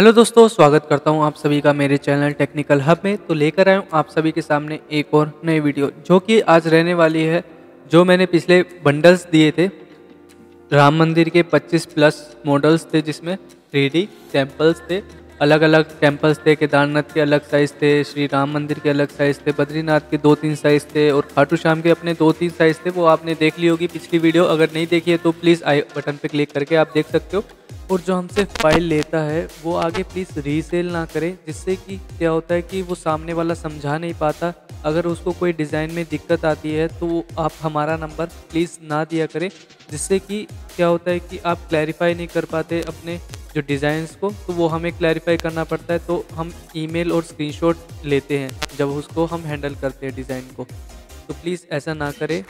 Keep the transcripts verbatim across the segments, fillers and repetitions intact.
Hello दोस्तों, स्वागत करता हूं आप सभी का मेरे चैनल टेक्निकल हब में। तो लेकर आया हूं आप सभी के सामने एक और नई वीडियो, जो कि आज रहने वाली है। जो मैंने पिछले बंडल्स दिए थे, राम मंदिर के पच्चीस प्लस मॉडल्स थे, जिसमें थ्री डी टेम्पल्स थे, अलग अलग टेम्पल्स थे। केदारनाथ के अलग साइज़ थे, श्री राम मंदिर के अलग साइज़ थे, बद्रीनाथ के दो तीन साइज़ थे और खाटू श्याम के अपने दो तीन साइज़ थे। वो आपने देख ली होगी पिछली वीडियो। अगर नहीं देखी है तो प्लीज़ आई बटन पे क्लिक करके आप देख सकते हो। और जो हमसे फ़ाइल लेता है वो आगे प्लीज़ रीसेल ना करे, जिससे कि क्या होता है कि वो सामने वाला समझा नहीं पाता। अगर उसको कोई डिज़ाइन में दिक्कत आती है तो आप हमारा नंबर प्लीज़ ना दिया करें, जिससे कि क्या होता है कि आप क्लैरिफाई नहीं कर पाते अपने जो डिज़ाइंस को, तो वो हमें क्लैरिफाई करना पड़ता है। तो हम ईमेल और स्क्रीनशॉट लेते हैं जब उसको हम हैंडल करते हैं डिज़ाइन को। तो प्लीज़ ऐसा ना करें।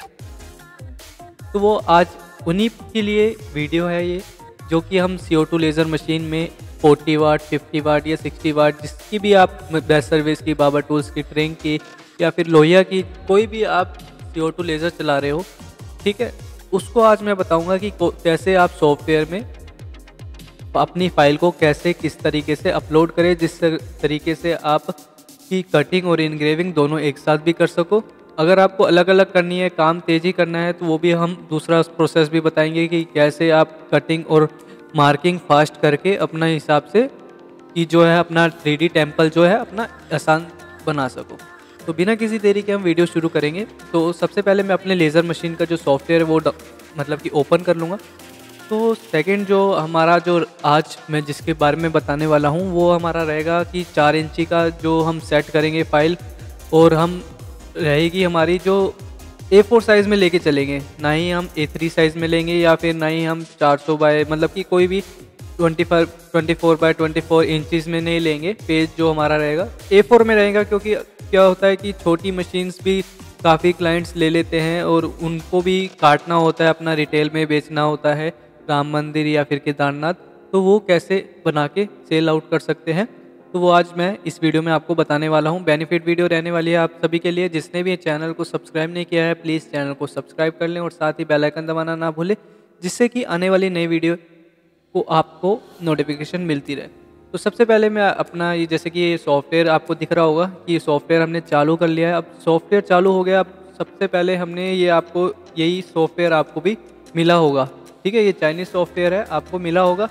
तो वो आज उन्हीं के लिए वीडियो है ये, जो कि हम C O two laser machine में चालीस वाट, पचास वाट या साठ वाट, जिसकी भी आप बेस्ट सर्विस की, बाबा टूल्स की, ट्रिंग की या फिर लोहिया की, कोई भी आप सी ओ टू लेज़र चला रहे हो, ठीक है, उसको आज मैं बताऊंगा कि कैसे आप सॉफ्टवेयर में अपनी फ़ाइल को कैसे किस तरीके से अपलोड करें, जिस तरीके से आप की कटिंग और इनग्रेविंग दोनों एक साथ भी कर सको। अगर आपको अलग अलग करनी है, काम तेज़ी करना है, तो वो भी हम दूसरा प्रोसेस भी बताएंगे कि कैसे आप कटिंग और मार्किंग फास्ट करके अपना हिसाब से कि जो है अपना थ्री डी टेम्पल जो है अपना आसान बना सको। तो बिना किसी देरी के हम वीडियो शुरू करेंगे। तो सबसे पहले मैं अपने लेज़र मशीन का जो सॉफ्टवेयर है वो मतलब कि ओपन कर लूँगा। तो सेकंड जो हमारा जो आज मैं जिसके बारे में बताने वाला हूँ वो हमारा रहेगा कि चार इंची का जो हम सेट करेंगे फ़ाइल, और हम रहेगी हमारी जो ए फोर साइज़ में लेके चलेंगे, ना ही हम ए थ्री साइज़ में लेंगे या फिर ना ही हम चार सौ बाय मतलब कि कोई भी twenty five twenty four by twenty four inches में नहीं लेंगे। पेज जो हमारा रहेगा ए फोर में रहेगा, क्योंकि क्या होता है कि छोटी मशीन्स भी काफ़ी क्लाइंट्स ले लेते हैं और उनको भी काटना होता है, अपना रिटेल में बेचना होता है राम मंदिर या फिर केदारनाथ। तो वो कैसे बना के सेल आउट कर सकते हैं, तो वो आज मैं इस वीडियो में आपको बताने वाला हूँ। बेनिफिट वीडियो रहने वाली है आप सभी के लिए। जिसने भी चैनल को सब्सक्राइब नहीं किया है, प्लीज़ चैनल को सब्सक्राइब कर लें और साथ ही बेल आइकन दबाना ना भूलें, जिससे कि आने वाली नई वीडियो को आपको नोटिफिकेशन मिलती रहे। तो सबसे पहले मैं अपना ये, जैसे कि ये सॉफ्टवेयर आपको दिख रहा होगा कि सॉफ्टवेयर हमने चालू कर लिया है। अब सॉफ्टवेयर चालू हो गया। अब सबसे पहले हमने ये आपको यही सॉफ्टवेयर आपको भी मिला होगा, ठीक है, ये चाइनीज़ सॉफ्टवेयर है, आपको मिला होगा।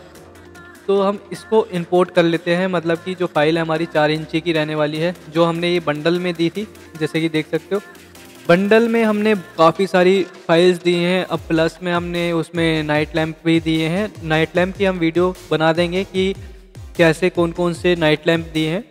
तो हम इसको इंपोर्ट कर लेते हैं। मतलब कि जो फाइल है हमारी चार इंची की रहने वाली है, जो हमने ये बंडल में दी थी। जैसे कि देख सकते हो बंडल में हमने काफ़ी सारी फाइल्स दी हैं। अब प्लस में हमने उसमें नाइट लैम्प भी दिए हैं। नाइट लैम्प की हम वीडियो बना देंगे कि कैसे कौन कौन से नाइट लैम्प दिए हैं,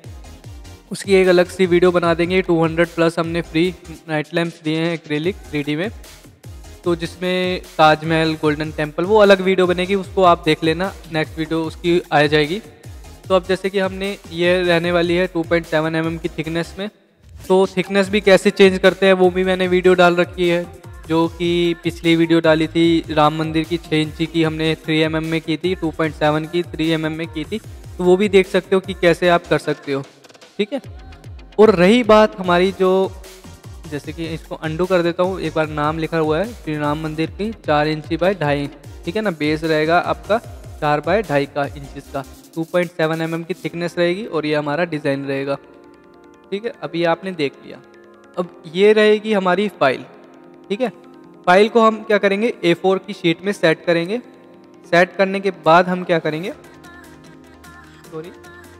उसकी एक अलग सी वीडियो बना देंगे। टू हंड्रेड प्लस हमने फ्री नाइट लैम्प दिए हैं एक्रेलिक थ्री डी में, तो जिसमें ताजमहल, गोल्डन टेम्पल, वो अलग वीडियो बनेगी, उसको आप देख लेना, नेक्स्ट वीडियो उसकी आ जाएगी। तो अब जैसे कि हमने ये रहने वाली है two point seven M M की थिकनेस में। तो थिकनेस भी कैसे चेंज करते हैं वो भी मैंने वीडियो डाल रखी है, जो कि पिछली वीडियो डाली थी राम मंदिर की छः इंची की हमने थ्री एम एम में की थी, टू पॉइंट सेवन की थ्री एम एम में की थी। तो वो भी देख सकते हो कि कैसे आप कर सकते हो, ठीक है। और रही बात हमारी जो, जैसे कि इसको अंडू कर देता हूँ, एक बार नाम लिखा हुआ है श्री राम मंदिर की चार इंची बाय ढाई, ठीक है ना। बेस रहेगा आपका चार बाय ढाई का इंचज़ का, two point seven M M की थिकनेस रहेगी और ये हमारा डिज़ाइन रहेगा, ठीक है। अभी आपने देख लिया। अब ये रहेगी हमारी फाइल, ठीक है। फाइल को हम क्या करेंगे, ए फोर की शीट में सेट करेंगे। सेट करने के बाद हम क्या करेंगे, सॉरी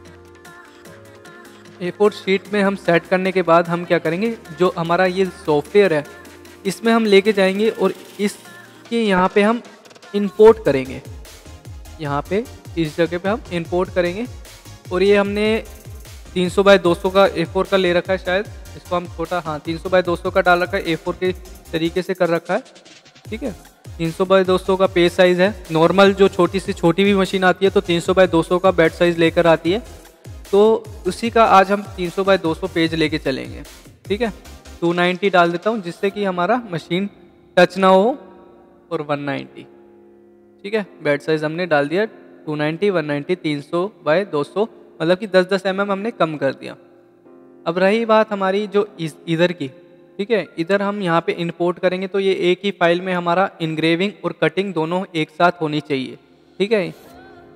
ए फोर शीट में हम सेट करने के बाद हम क्या करेंगे, जो हमारा ये सॉफ्टवेयर है इसमें हम लेके जाएंगे और इसके यहाँ पे हम इंपोर्ट करेंगे। यहाँ पे इस जगह पे हम इंपोर्ट करेंगे। और ये हमने तीन सौ बाय दो सौ का ए फोर का ले रखा है, शायद इसको हम छोटा, हाँ तीन सौ बाय दो सौ का डाल रखा है, ए फोर के तरीके से कर रखा है, ठीक है। तीन सौ बाय दो सौ का पेज साइज़ है। नॉर्मल जो छोटी सी छोटी भी मशीन आती है तो तीन सौ बाय दो सौ का बेड साइज़ लेकर आती है, तो उसी का आज हम तीन सौ बाय दो सौ पेज लेके चलेंगे, ठीक है। टू नाइंटी डाल देता हूँ, जिससे कि हमारा मशीन टच ना हो, और वन नाइंटी, ठीक है। बेड साइज़ हमने डाल दिया टू नाइंटी, वन नाइंटी, तीन सौ बाय दो सौ, मतलब कि दस दस एम एम हमने कम कर दिया। अब रही बात हमारी जो इस इधर की, ठीक है, इधर हम यहाँ पे इंपोर्ट करेंगे तो ये एक ही फाइल में हमारा इनग्रेविंग और कटिंग दोनों एक साथ होनी चाहिए, ठीक है।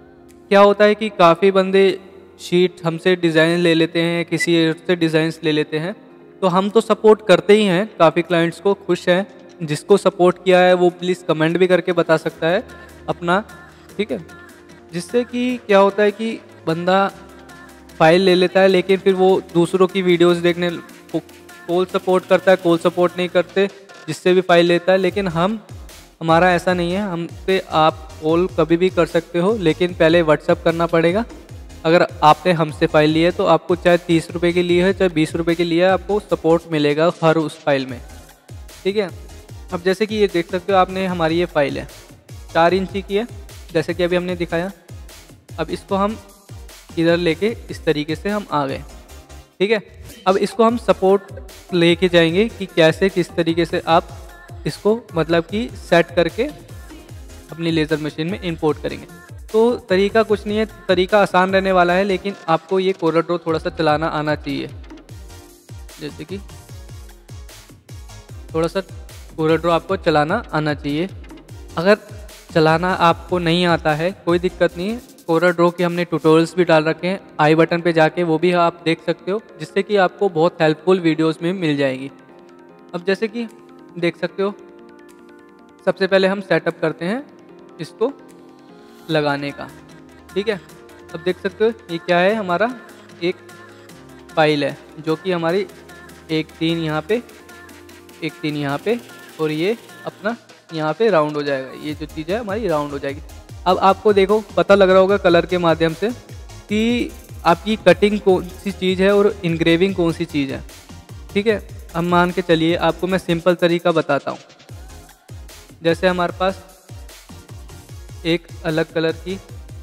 क्या होता है कि काफ़ी बंदे शीट हमसे डिज़ाइन ले लेते हैं, किसी और से डिज़ाइंस ले लेते हैं, तो हम तो सपोर्ट करते ही हैं, काफ़ी क्लाइंट्स को खुश हैं। जिसको सपोर्ट किया है वो प्लीज़ कमेंट भी करके बता सकता है अपना, ठीक है। जिससे कि क्या होता है कि बंदा फाइल ले लेता है, लेकिन फिर वो दूसरों की वीडियोस देखने, कॉल सपोर्ट करता है, कॉल सपोर्ट नहीं करते, जिससे भी फाइल लेता है। लेकिन हम हमारा ऐसा नहीं है, हम पे आप कॉल कभी भी कर सकते हो, लेकिन पहले व्हाट्सअप करना पड़ेगा। अगर आपने हमसे फाइल ली है तो आपको चाहे तीस रुपये की ली है चाहे बीस रुपये की ली है, आपको सपोर्ट मिलेगा हर उस फाइल में, ठीक है। अब जैसे कि ये देख सकते हो आपने, हमारी ये फाइल है चार इंची की है, जैसे कि अभी हमने दिखाया। अब इसको हम इधर लेके इस तरीके से हम आ गए, ठीक है। अब इसको हम सपोर्ट लेके जाएंगे कि कैसे किस तरीके से आप इसको मतलब कि सेट करके अपनी लेज़र मशीन में इंपोर्ट करेंगे। तो तरीका कुछ नहीं है, तरीका आसान रहने वाला है, लेकिन आपको ये कोरल ड्रॉ थोड़ा सा चलाना आना चाहिए। जैसे कि थोड़ा सा कोरल ड्रॉ आपको चलाना आना चाहिए। अगर चलाना आपको नहीं आता है कोई दिक्कत नहीं है, कोरल ड्रॉ के हमने ट्यूटोरियल्स भी डाल रखे हैं, आई बटन पे जाके वो भी आप देख सकते हो, जिससे कि आपको बहुत हेल्पफुल वीडियोस में मिल जाएगी। अब जैसे कि देख सकते हो, सबसे पहले हम सेटअप करते हैं इसको लगाने का, ठीक है। अब देख सकते हो ये क्या है, हमारा एक फाइल है जो कि हमारी एक तीन यहाँ पे, एक तीन यहाँ पे, और ये अपना यहाँ पे राउंड हो जाएगा। ये जो चीज़ है हमारी राउंड हो जाएगी। अब आपको देखो पता लग रहा होगा कलर के माध्यम से कि आपकी कटिंग कौन सी चीज़ है और इनग्रेविंग कौन सी चीज़ है, ठीक है। अब मान के चलिए आपको मैं सिंपल तरीका बताता हूँ। जैसे हमारे पास एक अलग कलर की,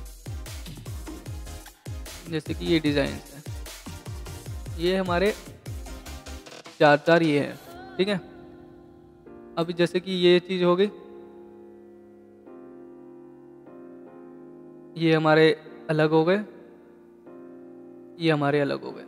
जैसे कि ये डिज़ाइन है, ये हमारे चार चार ये है, ठीक है। अब जैसे कि ये चीज़ हो गई, ये हमारे अलग हो गए, ये हमारे अलग हो गए,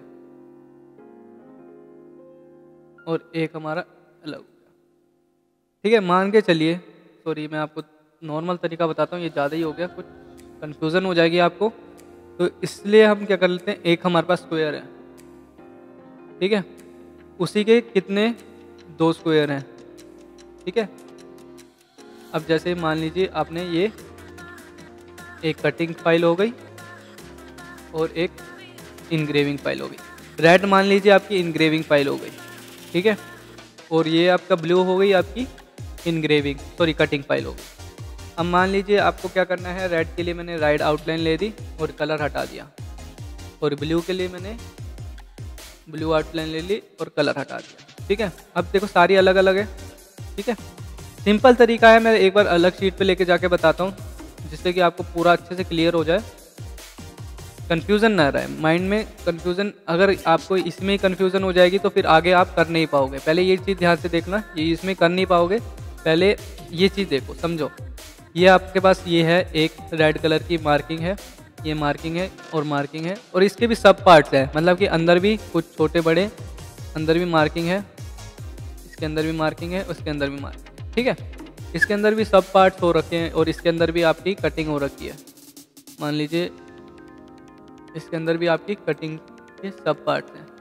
और एक हमारा अलग हो गया, ठीक है। मान के चलिए, सॉरी मैं आपको नॉर्मल तरीका बताता हूँ, ये ज़्यादा ही हो गया, कुछ कन्फ्यूज़न हो जाएगी आपको, तो इसलिए हम क्या कर लेते हैं, एक हमारे पास स्क्वायर है, ठीक है, उसी के कितने दो स्क्वायर हैं, ठीक है। अब जैसे मान लीजिए आपने ये एक कटिंग फाइल हो गई और एक इनग्रेविंग फाइल हो गई। रेड मान लीजिए आपकी इनग्रेविंग फाइल हो गई, ठीक है, और ये आपका ब्लू हो गई आपकी इनग्रेविंग सॉरी कटिंग फाइल हो गई। अब मान लीजिए आपको क्या करना है, रेड के लिए मैंने राइट आउटलाइन ले दी और कलर हटा दिया, और ब्लू के लिए मैंने ब्लू आउटलाइन ले ली और कलर हटा दिया, ठीक है। अब देखो सारी अलग अलग है, ठीक है। सिंपल तरीका है, मैं एक बार अलग शीट पे लेके जाके बताता हूँ, जिससे कि आपको पूरा अच्छे से क्लियर हो जाए, कन्फ्यूज़न ना रहे माइंड में। कन्फ्यूज़न अगर आपको इसमें ही कन्फ्यूज़न हो जाएगी तो फिर आगे आप कर नहीं पाओगे। पहले ये चीज़ ध्यान से देखना, ये इसमें कर नहीं पाओगे, पहले ये चीज़ देखो समझो। ये आपके पास ये है एक रेड कलर की मार्किंग है, ये मार्किंग है और मार्किंग है, और इसके भी सब पार्ट्स है, मतलब कि अंदर भी कुछ छोटे बड़े अंदर भी मार्किंग है, इसके अंदर भी मार्किंग है, उसके अंदर भी मार्किंग है, ठीक है। इसके अंदर भी सब पार्ट्स हो रखे हैं और इसके अंदर भी आपकी कटिंग हो रखी है। मान लीजिए इसके अंदर भी आपकी कटिंग के सब पार्ट्स हैं,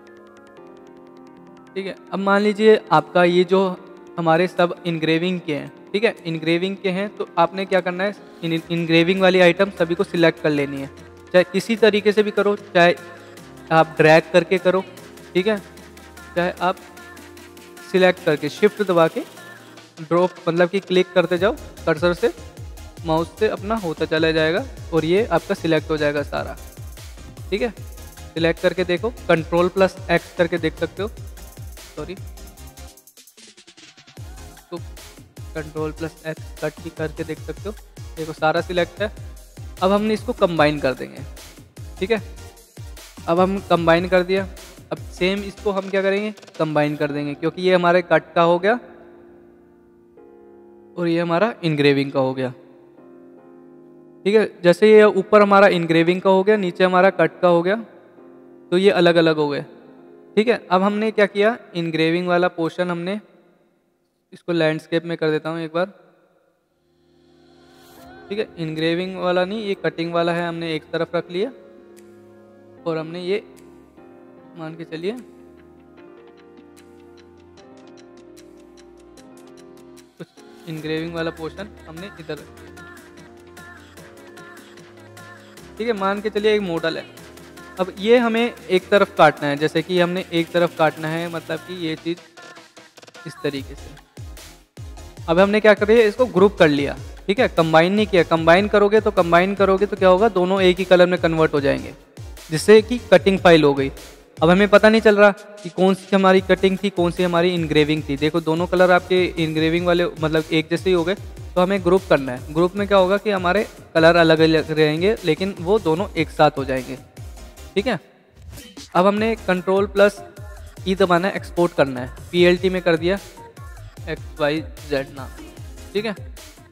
ठीक है। अब मान लीजिए आपका ये जो हमारे सब इनग्रेविंग के हैं, ठीक है, इनग्रेविंग के हैं, तो आपने क्या करना है, इन इनग्रेविंग वाली आइटम सभी को सिलेक्ट कर लेनी है। चाहे किसी तरीके से भी करो, चाहे आप ड्रैग करके करो, ठीक है, चाहे आप सिलेक्ट करके शिफ्ट दबा के ड्रॉप मतलब कि क्लिक करते जाओ कर्सर से, माउस से अपना होता चला जाएगा और ये आपका सिलेक्ट हो जाएगा सारा, ठीक है। सिलेक्ट करके देखो, कंट्रोल प्लस एक्स करके देख सकते हो, सॉरी तो कंट्रोल प्लस एक्स कट की करके देख सकते हो, देखो सारा सिलेक्ट है। अब हमने इसको कंबाइन कर देंगे, ठीक है। अब हम कंबाइन कर दिया, अब सेम इसको हम क्या करेंगे, कंबाइन कर देंगे, क्योंकि ये हमारे कट का हो गया और ये हमारा इनग्रेविंग का हो गया, ठीक है। जैसे ये ऊपर हमारा इनग्रेविंग का हो गया, नीचे हमारा कट का हो गया, तो ये अलग अलग हो गए, ठीक है। अब हमने क्या किया, इनग्रेविंग वाला पोर्शन हमने इसको लैंडस्केप में कर देता हूँ एक बार, ठीक है, इनग्रेविंग वाला नहीं, ये कटिंग वाला है, हमने एक तरफ रख लिया और हमने ये मान के चलिए कुछ इनग्रेविंग वाला पोर्शन हमने इधर रख दिया। ठीक है, मान के चलिए एक मॉडल है। अब ये हमें एक तरफ काटना है, जैसे कि हमने एक तरफ काटना है, मतलब कि ये चीज़ इस तरीके से। अब हमने क्या कर है, इसको ग्रुप कर लिया। ठीक है, कंबाइन नहीं किया। कंबाइन करोगे तो कंबाइन करोगे तो क्या होगा, दोनों एक ही कलर में कन्वर्ट हो जाएंगे, जिससे कि कटिंग फाइल हो गई। अब हमें पता नहीं चल रहा कि कौन सी हमारी कटिंग थी, कौन सी हमारी इनग्रेविंग थी। देखो दोनों कलर आपके इनग्रेविंग वाले मतलब एक जैसे ही हो गए, तो हमें ग्रुप करना है। ग्रुप में क्या होगा कि हमारे कलर अलग अलग रहेंगे, लेकिन वो दोनों एक साथ हो जाएंगे। ठीक है, अब हमने कंट्रोल प्लस ई दबाना है, एक्सपोर्ट करना है। पी एल टी में कर दिया एक्स वाई जेड नाम। ठीक है,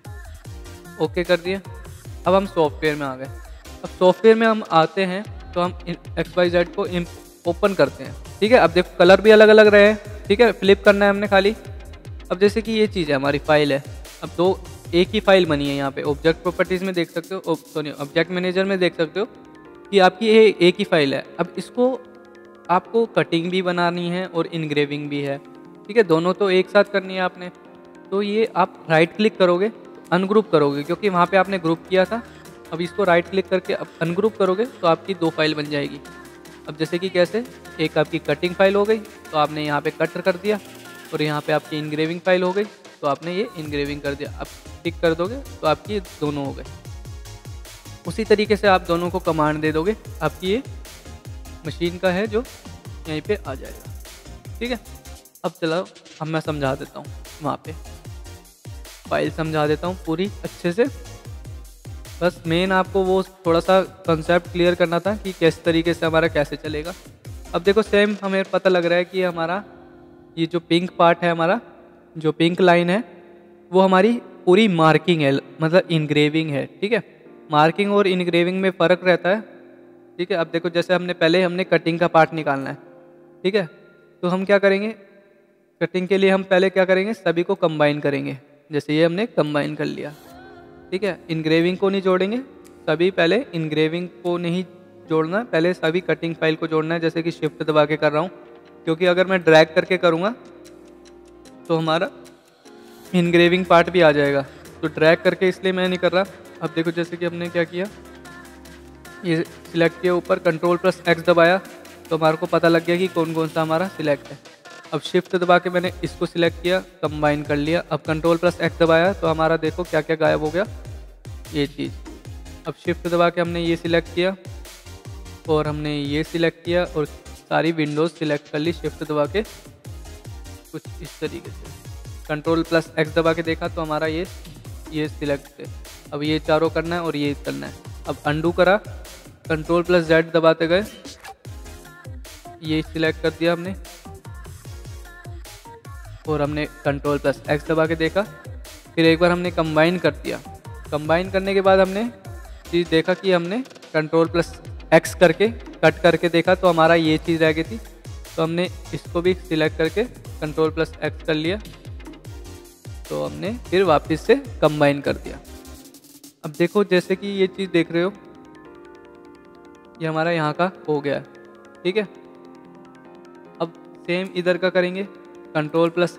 ओके कर दिया। अब हम सॉफ्टवेयर में आ गए। अब सॉफ्टवेयर में हम आते हैं तो हम एक्स वाई जेड को ओपन करते हैं। ठीक है, अब देखो कलर भी अलग अलग रहे हैं। ठीक है, फ्लिप करना है हमने खाली। अब जैसे कि ये चीज़ है, हमारी फाइल है। अब दो एक ही फाइल बनी है यहाँ पे। ऑब्जेक्ट प्रॉपर्टीज़ में देख सकते हो, सॉरी ऑब्जेक्ट मैनेजर में देख सकते हो कि आपकी ये एक ही फाइल है। अब इसको आपको कटिंग भी बनानी है और इनग्रेविंग भी है। ठीक है, दोनों तो एक साथ करनी है आपने। तो ये आप राइट क्लिक करोगे, अनग्रुप करोगे, क्योंकि वहाँ पे आपने ग्रुप किया था। अब इसको राइट क्लिक करके अब अनग्रुप करोगे तो आपकी दो फाइल बन जाएगी। अब जैसे कि कैसे, एक आपकी कटिंग फाइल हो गई तो आपने यहाँ पे कट कर दिया, और यहाँ पे आपकी इनग्रेविंग फाइल हो गई तो आपने ये इनग्रेविंग कर दिया। अब टिक कर दोगे तो आपकी दोनों हो गए। उसी तरीके से आप दोनों को कमांड दे दोगे, आपकी ये मशीन का है जो यहीं पे आ जाएगा। ठीक है, अब चलो अब मैं समझा देता हूँ, वहाँ पे फाइल समझा देता हूँ पूरी अच्छे से। बस मेन आपको वो थोड़ा सा कंसेप्ट क्लियर करना था कि किस तरीके से हमारा कैसे चलेगा। अब देखो सेम हमें पता लग रहा है कि हमारा ये जो पिंक पार्ट है, हमारा जो पिंक लाइन है, वो हमारी पूरी मार्किंग है, मतलब इनग्रेविंग है। ठीक है, मार्किंग और इनग्रेविंग में फ़र्क रहता है। ठीक है, अब देखो जैसे हमने पहले हमने कटिंग का पार्ट निकालना है। ठीक है, तो हम क्या करेंगे, कटिंग के लिए हम पहले क्या करेंगे, सभी को कंबाइन करेंगे। जैसे ये हमने कंबाइन कर लिया। ठीक है, इनग्रेविंग को नहीं जोड़ेंगे, सभी पहले इनग्रेविंग को नहीं जोड़ना, पहले सभी कटिंग फाइल को जोड़ना है। जैसे कि शिफ्ट दबा के कर रहा हूँ, क्योंकि अगर मैं ड्रैग करके करूँगा तो हमारा इनग्रेविंग पार्ट भी आ जाएगा। तो ड्रैग करके इसलिए मैं नहीं कर रहा। अब देखो जैसे कि हमने क्या किया, ये सिलेक्ट किया, ऊपर कंट्रोल प्लस एक्स दबाया तो हमारे को पता लग गया कि कौन कौन सा हमारा सिलेक्ट है। अब शिफ्ट दबा के मैंने इसको सिलेक्ट किया, कंबाइन कर लिया। अब कंट्रोल प्लस एक्स दबाया तो हमारा देखो क्या क्या गायब हो गया, ये चीज़। अब शिफ्ट दबा के हमने ये सिलेक्ट किया और हमने ये सिलेक्ट किया और सारी विंडोज़ सिलेक्ट कर ली शिफ्ट दबा के, कुछ इस तरीके से। कंट्रोल प्लस एक्स दबा के देखा तो हमारा ये ये सिलेक्ट थे। अब ये चारों करना है और ये करना है। अब अंडू करा, कंट्रोल प्लस जेड दबाते गए, ये सिलेक्ट कर दिया हमने, और हमने कंट्रोल प्लस एक्स दबा के देखा। फिर एक बार हमने कंबाइन कर दिया। कंबाइन करने के बाद हमने चीज़ देखा कि हमने कंट्रोल प्लस एक्स करके कट करके देखा तो हमारा ये चीज़ रह गई थी। तो हमने इसको भी सिलेक्ट करके कंट्रोल प्लस एक्स कर लिया, तो हमने फिर वापस से कंबाइन कर दिया। अब देखो जैसे कि ये चीज़ देख रहे हो, ये हमारा यहाँ का हो गया है। ठीक है, अब सेम इधर का करेंगे, कंट्रोल प्लस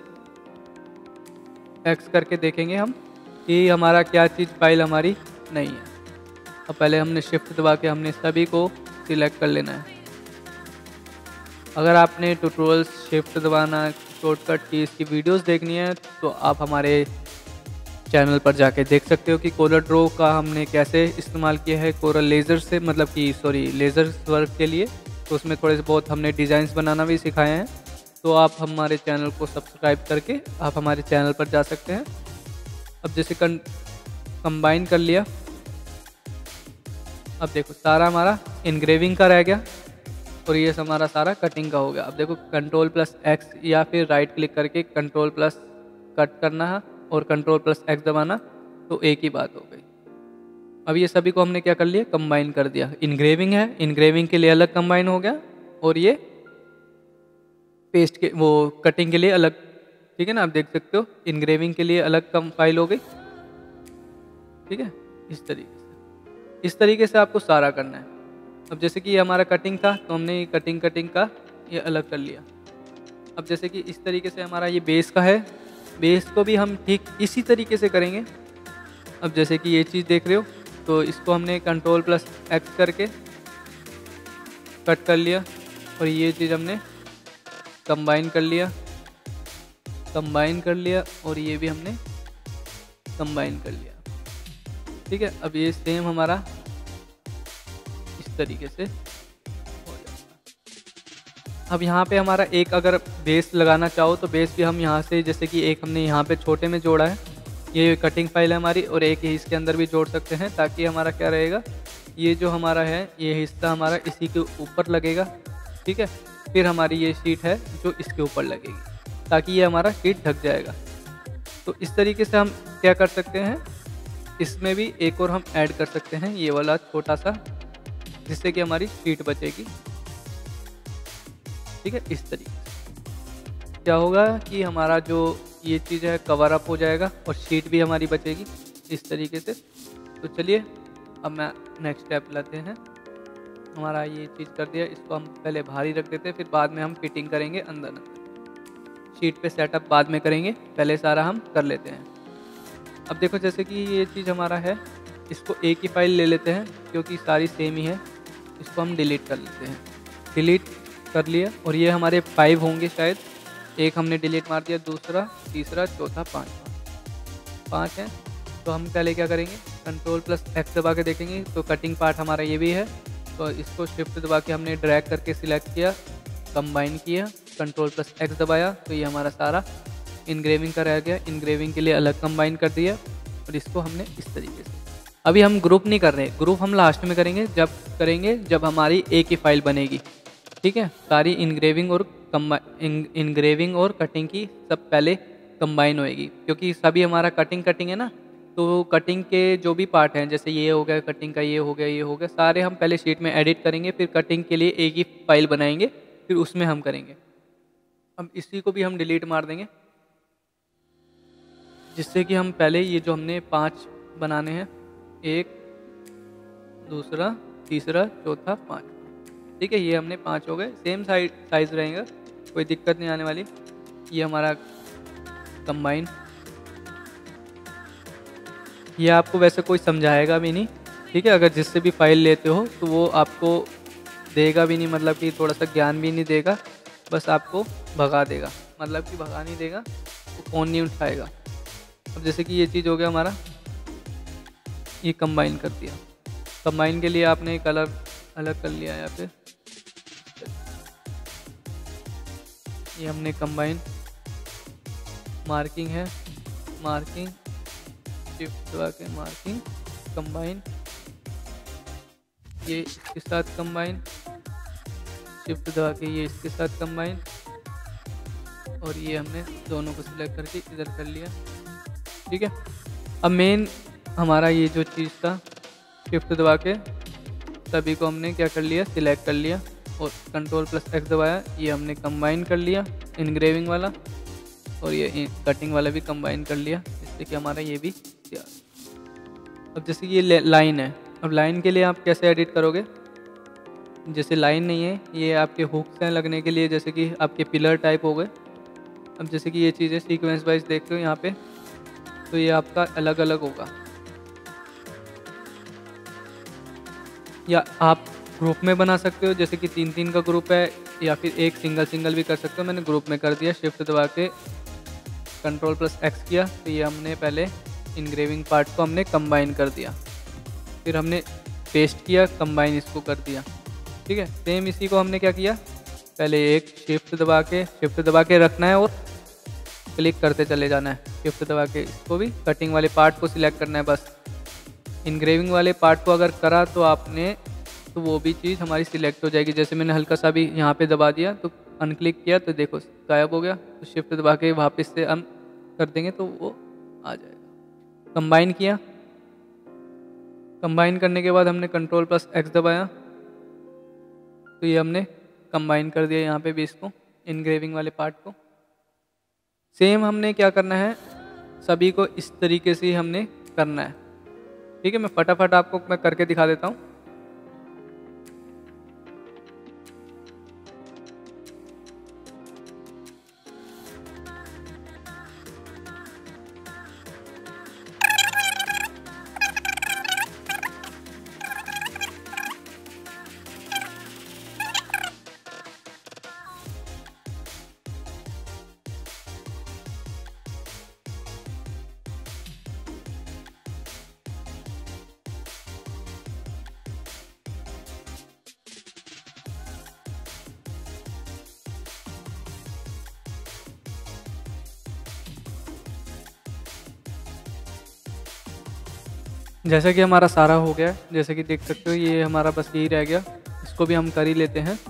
एक्स करके देखेंगे हम कि हमारा क्या चीज़ फाइल हमारी नहीं है। अब पहले हमने शिफ्ट दबा के हमने सभी को सिलेक्ट कर लेना है। अगर आपने ट्यूटोरियल्स शिफ्ट दबाना, शॉर्टकट की इसकी वीडियोस देखनी है तो आप हमारे चैनल पर जाके देख सकते हो कि कोरल ड्रॉ का हमने कैसे इस्तेमाल किया है कोरल लेज़र से, मतलब कि सॉरी लेज़र वर्क के लिए। तो उसमें थोड़े से बहुत हमने डिज़ाइंस बनाना भी सिखाए हैं। तो आप हमारे चैनल को सब्सक्राइब करके आप हमारे चैनल पर जा सकते हैं। अब जैसे कं कंबाइन कर लिया, अब देखो सारा हमारा इनग्रेविंग का रह गया और ये हमारा सारा कटिंग का हो गया। अब देखो कंट्रोल प्लस एक्स या फिर राइट क्लिक करके कंट्रोल प्लस कट करना है और कंट्रोल प्लस एक्स दबाना, तो एक ही बात हो गई। अब ये सभी को हमने क्या कर लिया, कंबाइन कर दिया। इनग्रेविंग है, इनग्रेविंग के लिए अलग कंबाइन हो गया और ये पेस्ट के वो कटिंग के लिए अलग। ठीक है ना, आप देख सकते हो इनग्रेविंग के लिए अलग कम फाइल हो गई। ठीक है, इस तरीके से। इस तरीके से आपको सारा करना है। अब जैसे कि ये हमारा कटिंग था तो हमने ये कटिंग कटिंग का ये अलग कर लिया। अब जैसे कि इस तरीके से हमारा ये बेस का है, बेस को भी हम ठीक इसी तरीके से करेंगे। अब जैसे कि ये चीज़ देख रहे हो तो इसको हमने कंट्रोल प्लस एक्स करके कट कर लिया और ये चीज़ हमने कंबाइन कर लिया कंबाइन कर लिया और ये भी हमने कंबाइन कर लिया। ठीक है, अब ये सेम हमारा इस तरीके से हो जाएगा। अब यहाँ पे हमारा एक अगर बेस लगाना चाहो तो बेस भी हम यहाँ से, जैसे कि एक हमने यहाँ पे छोटे में जोड़ा है, ये कटिंग फाइल है हमारी, और एक ही इसके अंदर भी जोड़ सकते हैं ताकि हमारा क्या रहेगा, ये जो हमारा है ये हिस्सा हमारा इसी के ऊपर लगेगा। ठीक है, फिर हमारी ये शीट है जो इसके ऊपर लगेगी ताकि ये हमारा शीट ढक जाएगा। तो इस तरीके से हम क्या कर सकते हैं, इसमें भी एक और हम ऐड कर सकते हैं ये वाला छोटा सा, जिससे कि हमारी शीट बचेगी। ठीक है, इस तरीके से क्या होगा कि हमारा जो ये चीज़ है कवर अप हो जाएगा और शीट भी हमारी बचेगी इस तरीके से। तो चलिए अब मैं नेक्स्ट स्टेप लेते हैं। हमारा ये चीज़ कर दिया, इसको हम पहले बाहर ही रख देते हैं, फिर बाद में हम फिटिंग करेंगे अंदर अंदर। शीट पे सेटअप बाद में करेंगे, पहले सारा हम कर लेते हैं। अब देखो जैसे कि ये चीज़ हमारा है, इसको एक ही फाइल ले लेते हैं क्योंकि सारी सेम ही है। इसको हम डिलीट कर लेते हैं। डिलीट कर लिया और ये हमारे फाइव होंगे शायद, एक हमने डिलीट मार दिया, दूसरा, तीसरा, चौथा, पाँचवा पाँच है। तो हम पहले क्या करेंगे, कंट्रोल प्लस एक्स दबा के देखेंगे तो कटिंग पार्ट हमारा ये भी है। तो इसको शिफ्ट दबा के हमने ड्रैग करके सिलेक्ट किया, कंबाइन किया, कंट्रोल प्लस एक्स दबाया तो ये हमारा सारा इनग्रेविंग का रह गया। इनग्रेविंग के लिए अलग कंबाइन कर दिया और इसको हमने इस तरीके से। अभी हम ग्रुप नहीं कर रहे, ग्रुप हम लास्ट में करेंगे, जब करेंगे जब हमारी एक ही फाइल बनेगी। ठीक है, सारी इनग्रेविंग और इनग्रेविंग और कटिंग की सब पहले कंबाइन होएगी, क्योंकि सभी हमारा कटिंग कटिंग है ना। तो कटिंग के जो भी पार्ट हैं, जैसे ये हो गया कटिंग का, ये हो गया, ये हो गया, सारे हम पहले शीट में एडिट करेंगे, फिर कटिंग के लिए एक ही फाइल बनाएंगे, फिर उसमें हम करेंगे। अब इसी को भी हम डिलीट मार देंगे, जिससे कि हम पहले ये जो हमने पांच बनाने हैं, एक, दूसरा, तीसरा, चौथा, पाँच। ठीक है, ये हमने पांच हो गए, सेम साइज साइज रहेगा, कोई दिक्कत नहीं आने वाली। ये हमारा कंबाइन, ये आपको वैसे कोई समझाएगा भी नहीं। ठीक है, अगर जिससे भी फाइल लेते हो तो वो आपको देगा भी नहीं, मतलब कि थोड़ा सा ज्ञान भी नहीं देगा, बस आपको भगा देगा, मतलब कि भगा नहीं देगा, वो फ़ोन नहीं उठाएगा। अब जैसे कि ये चीज़ हो गया हमारा, ये कंबाइन कर दिया। कंबाइन के लिए आपने कलर अलग कर लिया यहाँ पे, ये हमने कंबाइन, मार्किंग है, मार्किंग, शिफ्ट दबा के मार्किंग, कंबाइन, ये इसके साथ कंबाइन, शिफ्ट दबा के ये इसके साथ कंबाइन, और ये हमने दोनों को सिलेक्ट करके इधर कर लिया। ठीक है, अब मेन हमारा ये जो चीज़ था, शिफ्ट दबा के सभी को हमने क्या कर लिया, सिलेक्ट कर लिया और कंट्रोल प्लस एक्स दबाया, ये हमने कंबाइन कर लिया इनग्रेविंग वाला, और ये कटिंग वाला भी कंबाइन कर लिया, इससे कि हमारा ये भी तैयार। अब जैसे ये लाइन है, अब लाइन के लिए आप कैसे एडिट करोगे, जैसे लाइन नहीं है, ये आपके हुक्स हैं लगने के लिए, जैसे कि आपके पिलर टाइप हो गए। अब जैसे कि ये चीज़ें सीक्वेंस वाइज देखते हो यहाँ पे, तो ये आपका अलग अलग होगा, या आप ग्रुप में बना सकते हो, जैसे कि तीन तीन का ग्रुप है, या फिर एक सिंगल सिंगल भी कर सकते हो। मैंने ग्रुप में कर दिया, शिफ्ट दबा के कंट्रोल प्लस एक्स किया, तो ये हमने पहले इनग्रेविंग पार्ट को हमने कंबाइन कर दिया, फिर हमने पेस्ट किया, कंबाइन इसको कर दिया। ठीक है, सेम इसी को हमने क्या किया, पहले एक शिफ्ट दबा के शिफ्ट दबा के रखना है और क्लिक करते चले जाना है, शिफ्ट दबा के इसको भी कटिंग वाले पार्ट को सिलेक्ट करना है बस। इनग्रेविंग वाले पार्ट को अगर करा तो आपने, तो वो भी चीज़ हमारी सिलेक्ट हो जाएगी। जैसे मैंने हल्का सा भी यहाँ पे दबा दिया तो अनक्लिक किया तो देखो गायब हो गया, तो शिफ्ट दबा के वापस से हम कर देंगे तो वो आ जाएगा। कंबाइन किया, कंबाइन करने के बाद हमने कंट्रोल प्लस एक्स दबाया, तो ये हमने कंबाइन कर दिया यहाँ पे भी इसको, इनग्रेविंग वाले पार्ट को। सेम हमने क्या करना है, सभी को इस तरीके से हमने करना है। ठीक है, मैं फटाफट आपको मैं करके दिखा देता हूँ। जैसा कि हमारा सारा हो गया है, जैसे कि देख सकते हो ये हमारा बस यही रह गया। इसको भी हम कर ही लेते हैं।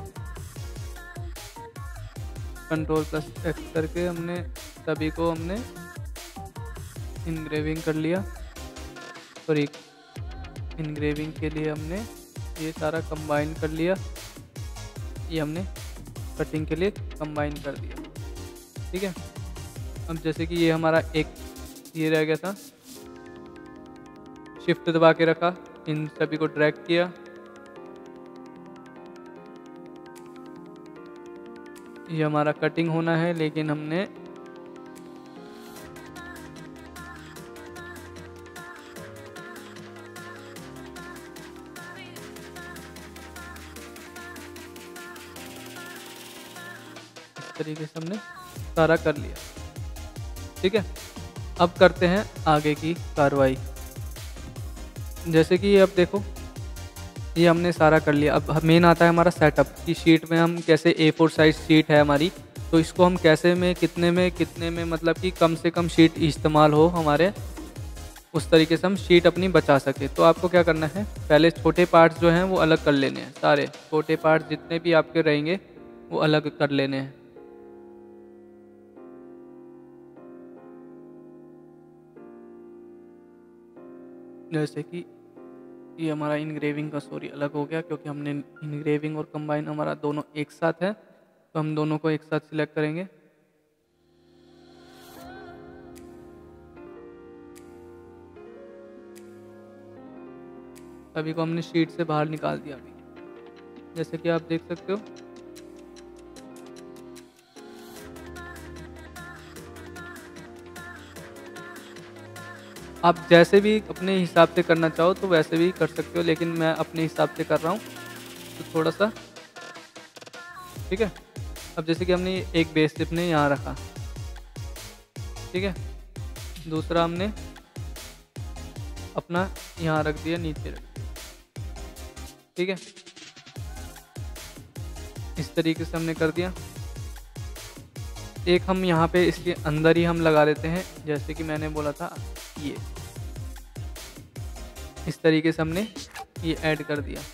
कंट्रोल प्लस एक्स करके हमने सभी को हमने इनग्रेविंग कर लिया, और एक इनग्रेविंग के लिए हमने ये सारा कंबाइन कर लिया। ये हमने कटिंग के लिए कंबाइन कर दिया। ठीक है, अब जैसे कि ये हमारा एक ये रह गया था, शिफ्ट दबा के रखा, इन सभी को ड्रैग किया, ये हमारा कटिंग होना है, लेकिन हमने इस तरीके से हमने सारा कर लिया। ठीक है, अब करते हैं आगे की कार्रवाई। जैसे कि अब देखो ये हमने सारा कर लिया। अब मेन आता है हमारा सेटअप की शीट में हम कैसे ए फोर साइज शीट है हमारी, तो इसको हम कैसे में कितने में कितने में मतलब कि कम से कम शीट इस्तेमाल हो हमारे, उस तरीके से हम शीट अपनी बचा सके। तो आपको क्या करना है, पहले छोटे पार्ट्स जो हैं वो अलग कर लेने हैं। सारे छोटे पार्ट्स जितने भी आपके रहेंगे वो अलग कर लेने हैं। जैसे कि ये हमारा इनग्रेविंग का सॉरी अलग हो गया, क्योंकि हमने इनग्रेविंग और कंबाइन हमारा दोनों एक साथ है, तो हम दोनों को एक साथ सिलेक्ट करेंगे। सभी को हमने शीट से बाहर निकाल दिया अभी, जैसे कि आप देख सकते हो। आप जैसे भी अपने हिसाब से करना चाहो तो वैसे भी कर सकते हो, लेकिन मैं अपने हिसाब से कर रहा हूँ तो थोड़ा सा। ठीक है, अब जैसे कि हमने एक बेस टिप ने यहाँ रखा, ठीक है, दूसरा हमने अपना यहाँ रख दिया, नीचे रख दिया। ठीक है, इस तरीके से हमने कर दिया। एक हम यहाँ पे इसके अंदर ही हम लगा देते हैं, जैसे कि मैंने बोला था, ये इस तरीके से हमने ये ऐड कर दिया।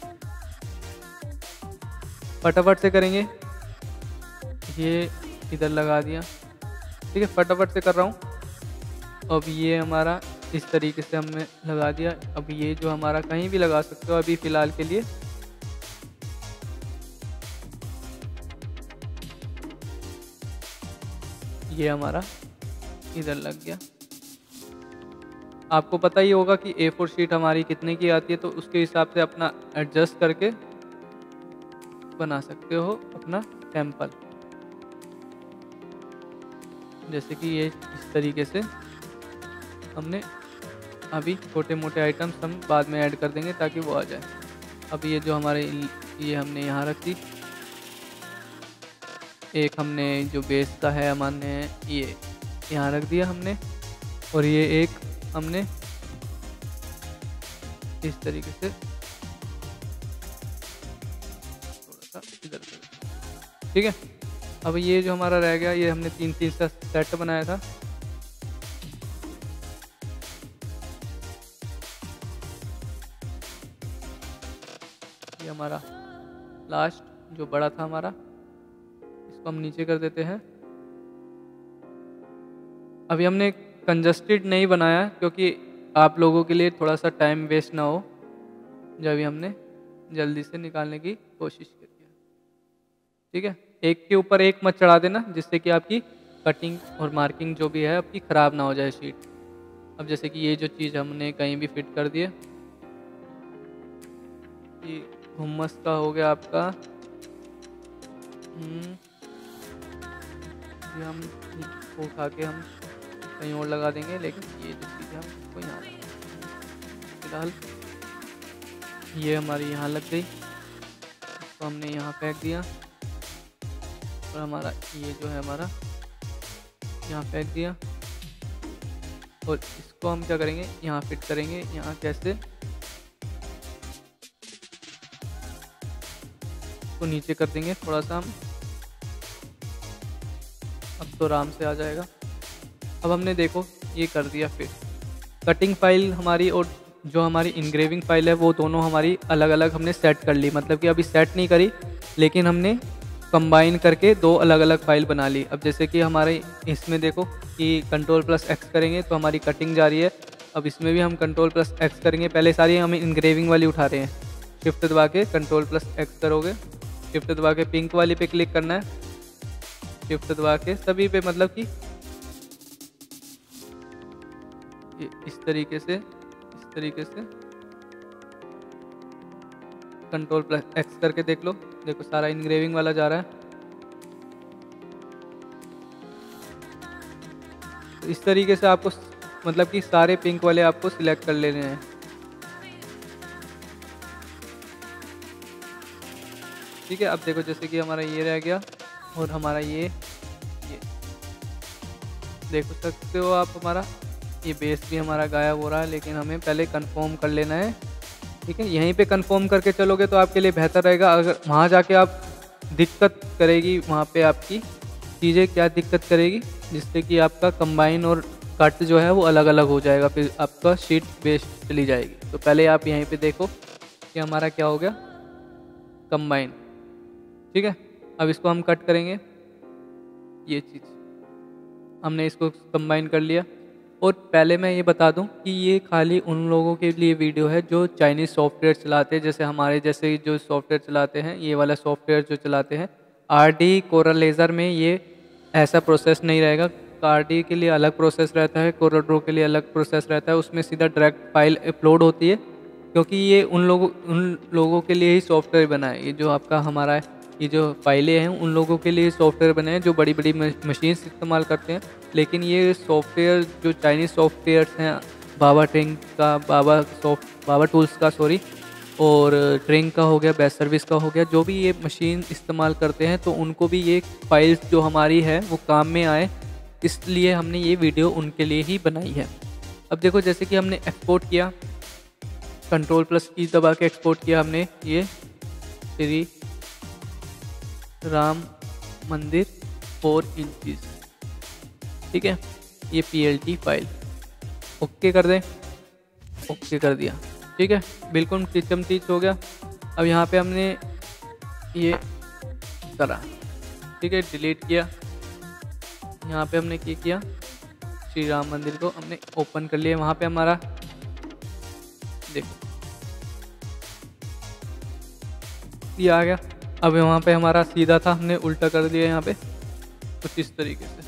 फटाफट से करेंगे, ये इधर लगा दिया। ठीक है, फटाफट से कर रहा हूँ। अब ये हमारा इस तरीके से हमने लगा दिया। अब ये जो हमारा कहीं भी लगा सकते हो अभी फ़िलहाल के लिए। ये हमारा इधर लग गया। आपको पता ही होगा कि ए फोर शीट हमारी कितने की आती है, तो उसके हिसाब से अपना एडजस्ट करके बना सकते हो अपना सैंपल। जैसे कि ये इस तरीके से हमने अभी छोटे मोटे आइटम्स हम बाद में ऐड कर देंगे ताकि वो आ जाए। अब ये जो हमारे ये हमने यहाँ रख दी, एक हमने जो बेस का है हमने ये यहाँ रख दिया हमने, और ये एक हमने इस तरीके से थोड़ा सा इधर कर। ठीक है, अब ये जो हमारा रह गया, ये हमने तीन तीन सा सेट बनाया था। ये हमारा लास्ट जो बड़ा था हमारा, इसको हम नीचे कर देते हैं। अभी हमने कंजस्टेड नहीं बनाया क्योंकि आप लोगों के लिए थोड़ा सा टाइम वेस्ट ना हो, जब भी हमने जल्दी से निकालने की कोशिश करी है। ठीक है, एक के ऊपर एक मत चढ़ा देना, जिससे कि आपकी कटिंग और मार्किंग जो भी है आपकी ख़राब ना हो जाए शीट। अब जैसे कि ये जो चीज़ हमने कहीं भी फिट कर दिए, ये हुम्मस का हो गया आपका, हम्म, ये हम इसको उठा के हम कहीं और लगा देंगे, लेकिन ये जो चीज़ है हम इसको यहाँ फिलहाल ये हमारी यहाँ लग गई, इसको हमने यहाँ फेंक दिया और हमारा ये जो है हमारा यहाँ फेंक दिया। और इसको हम क्या करेंगे, यहाँ फिट करेंगे। यहाँ कैसे, इसको नीचे कर देंगे थोड़ा सा हम, अब तो आराम से आ जाएगा। अब हमने देखो ये कर दिया फिट। कटिंग फाइल हमारी और जो हमारी इंग्रेविंग फाइल है वो दोनों हमारी अलग अलग हमने सेट कर ली, मतलब कि अभी सेट नहीं करी लेकिन हमने कंबाइन करके दो अलग अलग फाइल बना ली। अब जैसे कि हमारे इसमें देखो कि कंट्रोल प्लस एक्स करेंगे तो हमारी कटिंग जा रही है। अब इसमें भी हम कंट्रोल प्लस एक्स करेंगे, पहले सारी हम इंग्रेविंग वाली उठा रहे हैं। शिफ्ट दबा के कंट्रोल प्लस एक्स करोगे, शिफ्ट दबा के पिंक वाली पे क्लिक करना है, शिफ्ट दबा के सभी पे, मतलब कि इस तरीके से इस तरीके से कंट्रोल प्लस एक्स करके देख लो, देखो सारा इंग्रेविंग वाला जा रहा है। तो इस तरीके से आपको मतलब कि सारे पिंक वाले आपको सिलेक्ट कर लेने हैं। ठीक है, अब देखो जैसे कि हमारा ये रह गया और हमारा ये ये देख सकते हो आप, हमारा ये बेस भी हमारा गायब हो रहा है, लेकिन हमें पहले कंफर्म कर लेना है। ठीक है, यहीं पे कंफर्म करके चलोगे तो आपके लिए बेहतर रहेगा। अगर वहाँ जाके आप दिक्कत करेगी, वहाँ पे आपकी चीज़ें क्या दिक्कत करेगी, जिससे कि आपका कंबाइन और कट जो है वो अलग अलग हो जाएगा, फिर आपका शीट वेस्ट चली जाएगी। तो पहले आप यहीं पे देखो कि हमारा क्या हो गया, कंबाइन। ठीक है, अब इसको हम कट करेंगे, ये चीज़ हमने इसको कंबाइन कर लिया। और पहले मैं ये बता दूं कि ये खाली उन लोगों के लिए वीडियो है जो चाइनीज़ सॉफ्टवेयर चलाते हैं, जैसे हमारे जैसे जो सॉफ्टवेयर चलाते हैं, ये वाला सॉफ्टवेयर जो चलाते हैं। आर डी कोरल लेज़र में ये ऐसा प्रोसेस नहीं रहेगा। आर डी के लिए अलग प्रोसेस रहता है, कोरल ड्रो के लिए अलग प्रोसेस रहता है, उसमें सीधा डायरेक्ट फाइल अपलोड होती है, क्योंकि ये उन लोगों उन लोगों के लिए ही सॉफ्टवेयर बना है। ये जो आपका हमारा है, ये जो फाइलें हैं उन लोगों के लिए सॉफ्टवेयर बने हैं जो बड़ी बड़ी मशीन्स इस्तेमाल करते हैं। लेकिन ये सॉफ्टवेयर जो चाइनीज़ सॉफ्टवेयर्स हैं, बाबा ट्रिंग का, बाबा सॉफ्ट बाबा टूल्स का सॉरी, और ट्रिंग का हो गया, बेस्ट सर्विस का हो गया, जो भी ये मशीन इस्तेमाल करते हैं तो उनको भी ये फाइल्स जो हमारी है वो काम में आए, इसलिए हमने ये वीडियो उनके लिए ही बनाई है। अब देखो जैसे कि हमने एक्सपोर्ट किया, कंट्रोल प्लस की दबा के एक्सपोर्ट किया हमने, ये श्री राम मंदिर फोर इंचज़। ठीक है, ये पीएलटी फाइल ओके कर दें, ओके कर दिया। ठीक है, बिल्कुल टिचम टीच हो गया। अब यहाँ पे हमने ये करा, ठीक है, डिलीट किया। यहाँ पे हमने क्या किया, श्री राम मंदिर को हमने ओपन कर लिया। वहाँ पे हमारा देखो ये आ गया। अब वहाँ पे हमारा सीधा था, हमने उल्टा कर दिया यहाँ पे कुछ इस तरीके से।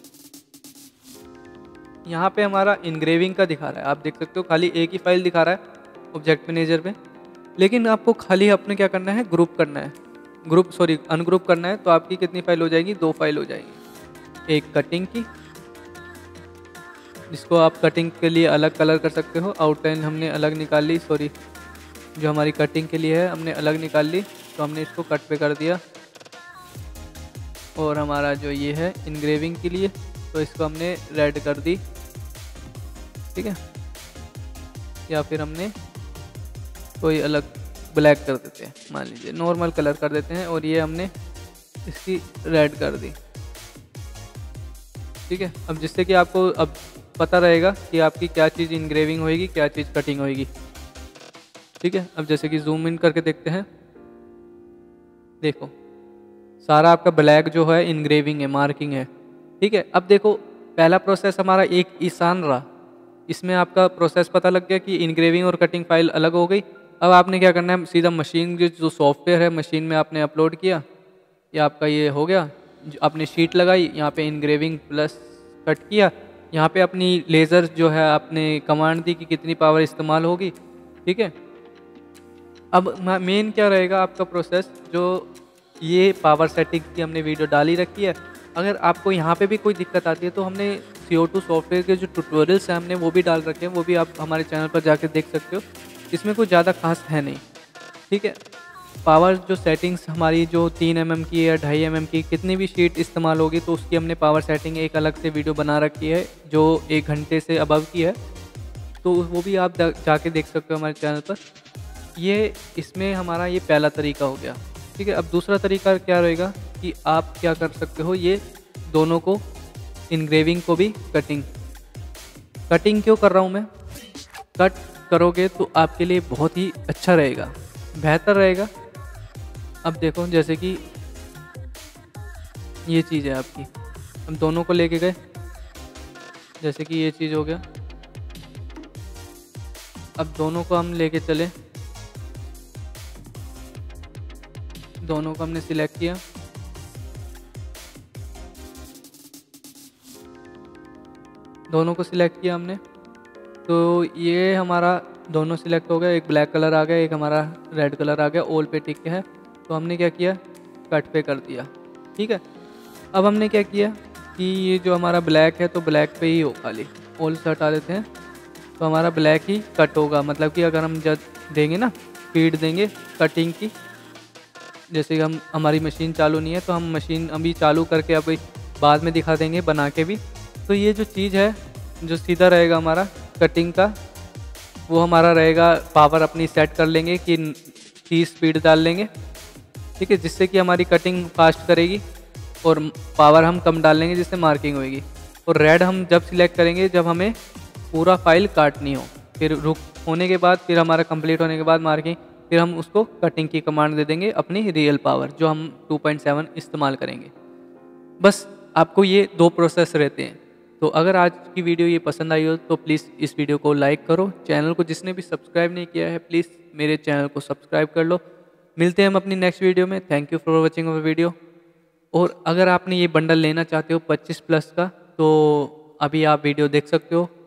यहाँ पे हमारा इंग्रेविंग का दिखा रहा है, आप देख सकते हो, खाली एक ही फाइल दिखा रहा है ऑब्जेक्ट मैनेजर पे। लेकिन आपको खाली अपने क्या करना है, ग्रुप करना है, ग्रुप सॉरी अनग्रुप करना है। तो आपकी कितनी फाइल हो जाएगी, दो फाइल हो जाएगी। एक कटिंग की, जिसको आप कटिंग के लिए अलग कलर कर सकते हो, आउटलाइन हमने अलग निकाल ली, सॉरी जो हमारी कटिंग के लिए है हमने अलग निकाल ली, तो हमने इसको कट पे कर दिया। और हमारा जो ये है इंग्रेविंग के लिए, तो इसको हमने रेड कर दी। ठीक है, या फिर हमने कोई अलग ब्लैक कर देते हैं, मान लीजिए नॉर्मल कलर कर देते हैं, और ये हमने इसकी रेड कर दी। ठीक है, अब जिससे कि आपको अब पता रहेगा कि आपकी क्या चीज़ इंग्रेविंग होएगी, क्या चीज़ कटिंग होएगी। ठीक है, अब जैसे कि जूम इन करके देखते हैं, देखो सारा आपका ब्लैक जो है इंग्रेविंग है, मार्किंग है। ठीक है, अब देखो पहला प्रोसेस हमारा एक ईशान रहा, इसमें आपका प्रोसेस पता लग गया कि इंग्रेविंग और कटिंग फाइल अलग हो गई। अब आपने क्या करना है, सीधा मशीन जो जो सॉफ्टवेयर है मशीन में आपने अपलोड किया, ये आपका ये हो गया। आपने शीट लगाई, यहाँ पे इंग्रेविंग प्लस कट किया, यहाँ पे अपनी लेज़र जो है आपने कमांड दी कि कितनी पावर इस्तेमाल होगी, ठीक है। अब मेन क्या रहेगा आपका प्रोसेस, जो ये पावर सेटिंग की हमने वीडियो डाली रखी है। अगर आपको यहाँ पे भी कोई दिक्कत आती है तो हमने सी ओ टू सॉफ्टवेयर के जो ट्यूटोरियल्स हैं हमने वो भी डाल रखे हैं, वो भी आप हमारे चैनल पर जाकर देख सकते हो। इसमें कुछ ज़्यादा खास है नहीं, ठीक है। पावर जो सेटिंग्स हमारी जो तीन एम एम की या ढाई एम एम की कितनी भी शीट इस्तेमाल होगी तो उसकी हमने पावर सेटिंग एक अलग से वीडियो बना रखी है जो एक घंटे से अबव की है, तो वो भी आप जाके देख सकते हो हमारे चैनल पर। ये इसमें हमारा ये पहला तरीका हो गया, ठीक है। अब दूसरा तरीका क्या रहेगा कि आप क्या कर सकते हो, ये दोनों को इनग्रेविंग को भी कटिंग कटिंग क्यों कर रहा हूँ मैं, कट करोगे तो आपके लिए बहुत ही अच्छा रहेगा, बेहतर रहेगा। अब देखो जैसे कि ये चीज़ है आपकी, हम दोनों को लेके गए, जैसे कि ये चीज़ हो गया। अब दोनों को हम लेके चले, दोनों को हमने सिलेक्ट किया, दोनों को सिलेक्ट किया हमने, तो ये हमारा दोनों सिलेक्ट हो गया। एक ब्लैक कलर आ गया, एक हमारा रेड कलर आ गया, ऑल पे टिक है। तो हमने क्या किया, कट पे कर दिया, ठीक है। अब हमने क्या किया कि ये जो हमारा ब्लैक है तो ब्लैक पे ही हो, खाली ऑल से हटा देते हैं तो हमारा ब्लैक ही कट होगा। मतलब कि अगर हम जब देंगे ना स्पीड देंगे कटिंग की, जैसे कि हम हमारी मशीन चालू नहीं है तो हम मशीन अभी चालू करके अभी बाद में दिखा देंगे बना के भी। तो ये जो चीज़ है जो सीधा रहेगा हमारा कटिंग का, वो हमारा रहेगा, पावर अपनी सेट कर लेंगे कि तीस स्पीड डाल लेंगे, ठीक है, जिससे कि हमारी कटिंग फास्ट करेगी। और पावर हम कम डाल लेंगे जिससे मार्किंग होगी। और रेड हम जब सिलेक्ट करेंगे जब हमें पूरा फाइल काटनी हो, फिर रुक होने के बाद, फिर हमारा कंप्लीट होने के बाद मार्किंग, फिर हम उसको कटिंग की कमांड दे देंगे अपनी रियल पावर, जो हम टू पॉइंट सेवन इस्तेमाल करेंगे। बस आपको ये दो प्रोसेस रहते हैं। तो अगर आज की वीडियो ये पसंद आई हो तो प्लीज़ इस वीडियो को लाइक करो। चैनल को जिसने भी सब्सक्राइब नहीं किया है प्लीज़ मेरे चैनल को सब्सक्राइब कर लो। मिलते हैं हम अपनी नेक्स्ट वीडियो में। Thank you for watching our video. और अगर आपने ये बंडल लेना चाहते हो पच्चीस प्लस का, तो अभी आप वीडियो देख सकते हो।